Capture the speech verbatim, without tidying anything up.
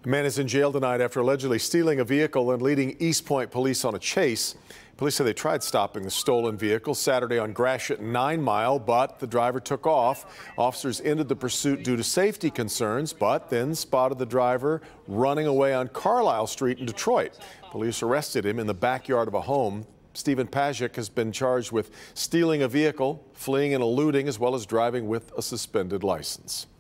A man is in jail tonight after allegedly stealing a vehicle and leading East Point police on a chase. Police say they tried stopping the stolen vehicle Saturday on Gratiot Nine Mile, but the driver took off. Officers ended the pursuit due to safety concerns, but then spotted the driver running away on Carlisle Street in Detroit. Police arrested him in the backyard of a home. Stephen Pajcic has been charged with stealing a vehicle, fleeing and eluding, as well as driving with a suspended license.